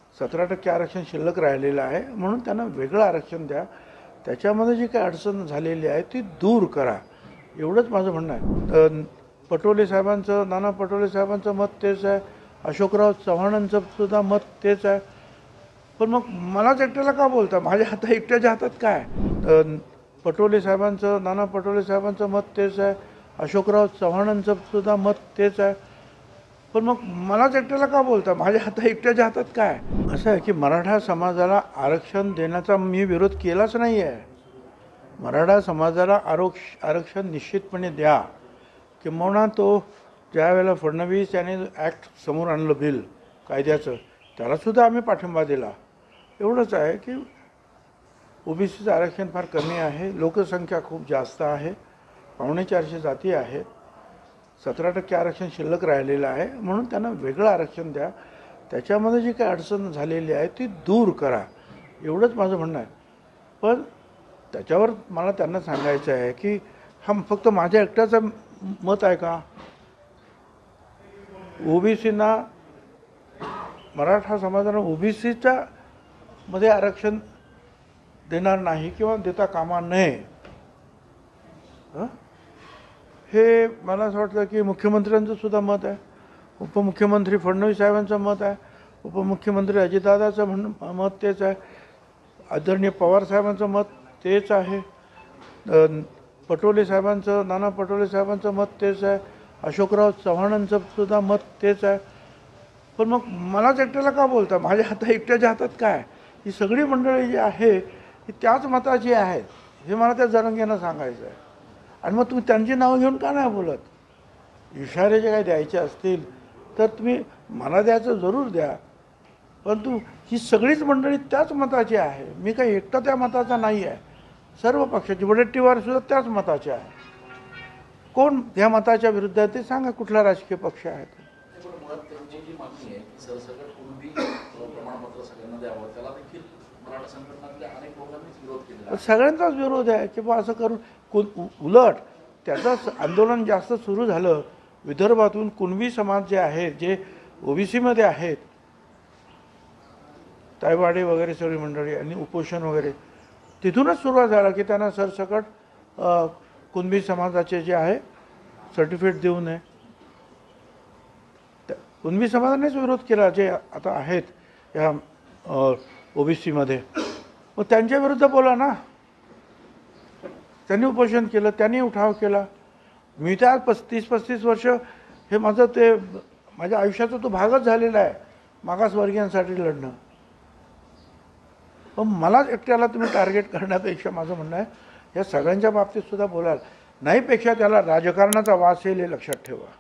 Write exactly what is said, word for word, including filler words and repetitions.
सतरा टक्के आरक्षण शिल्लक राहिलेलं आहे, म्हणून त्यांना वेगळं आरक्षण द्या. त्याच्यामध्ये जी काही अडचण झालेली आहे ती दूर करा, एवढंच माझं म्हणणं आहे. पटोले साहेबांचं, नाना पटोले साहेबांचं मत तेच आहे, अशोकराव चव्हाणांचं सुद्धा मत तेच आहे. पण मग मलाच एकट्याला का बोलता? माझ्या हातात एकट्याच्या हातात काय? पटोले साहेबांचं, नाना पटोले साहेबांचं मत तेच आहे, अशोकराव चव्हाणांचं सुद्धा मत तेच आहे. पण मग मलाच एकट्याला का बोलता? माझ्या हातात एकट्याच्या हातात काय? असं आहे की मराठा समाजाला आरक्षण देण्याचा मी विरोध केलाच नाही आहे. मराठा समाजाला आरोक्ष आरक्षण निश्चितपणे द्या. किंबहुना तो ज्या वेळेला फडणवीस यांनी ॲक्ट समोर आणलं बिल कायद्याचं, त्यालासुद्धा आम्ही पाठिंबा दिला. एवढंच आहे की ओबीसीचं आरक्षण फार कमी आहे, लोकसंख्या खूप जास्त आहे, पावणे चारशे जाती आहेत, सतरा टक्के आरक्षण शिल्लक राहिलेलं आहे, म्हणून त्यांना वेगळं आरक्षण द्या. त्याच्यामध्ये जी काही अडचण झालेली आहे ती दूर करा, एवढंच माझं म्हणणं आहे. पण त्याच्यावर मला त्यांना सांगायचं आहे की हा फक्त माझ्या एकट्याचं मत आहे का? ओबीसींना, मराठा समाजाला ओबीसीच्या मध्ये आरक्षण देणार नाही किंवा देता कामा नये, हे मला असं वाटतं की मुख्यमंत्र्यांचं सुद्धा मत आहे, उपमुख्यमंत्री फडणवीस साहेबांचं मत आहे, उपमुख्यमंत्री अजितदादाचं म्हण मत तेच आहे, आदरणीय पवार साहेबांचं मत तेच आहे, पटोले साहेबांचं, नाना पटोले साहेबांचं मत तेच आहे, अशोकराव चव्हाणांचं सुद्धा मत तेच आहे. पण मग मलाच एकट्याला का बोलता? माझ्या हातात एकट्याच्या हातात काय? ही सगळी मंडळी जी आहे ही त्याच मताची आहेत, हे मला त्या जरांगेंना सांगायचं आहे. आणि मग तुम्ही त्यांची नावं घेऊन का नाही बोलत? इशारे जे काही द्यायचे असतील तर तुम्ही मला द्यायचं जरूर द्या, परंतु ही सगळीच मंडळी त्याच मताची आहे. मी काही एकटा त्या मताचा नाही आहे, सर्व पक्षाची वडेट्टीवार सुद्धा त्याच मताचे आहे. कोण ह्या मताच्या विरुद्ध आहे ते सांगा, कुठला राजकीय पक्ष आहे तो. सगळ्यांचाच विरोध आहे की बा असं करून कोण, उलट त्याचं आंदोलन जास्त सुरू झालं विदर्भातून. कुणबी समाज जे आहेत, जे ओबीसीमध्ये आहेत, तायवाडे वगैरे सगळी मंडळी आणि उपोषण वगैरे, तिथूनच सुरुवात झाला की त्यांना सरसकट कुणबी समाजाचे जे आहे सर्टिफिकेट देऊ नये. कुणबी समाजानेच विरोध केला जे आता आहेत या ओबीसीमध्ये. मग त्यांच्या विरुद्ध बोला ना. त्यांनी उपोषण केलं, त्यांनी उठाव केला. मी त्या पस्तीस पस्तीस वर्ष हे माझं ते माझ्या आयुष्याचा तो भागच झालेला आहे, मागासवर्गीयांसाठी लढणं. पण मला एकट्याला तुम्ही टार्गेट करण्यापेक्षा माझं म्हणणं आहे या सगळ्यांच्या बाबतीत सुद्धा बोलाल नाहीपेक्षा त्याला राजकारणाचा वास येईल हे लक्षात ठेवा.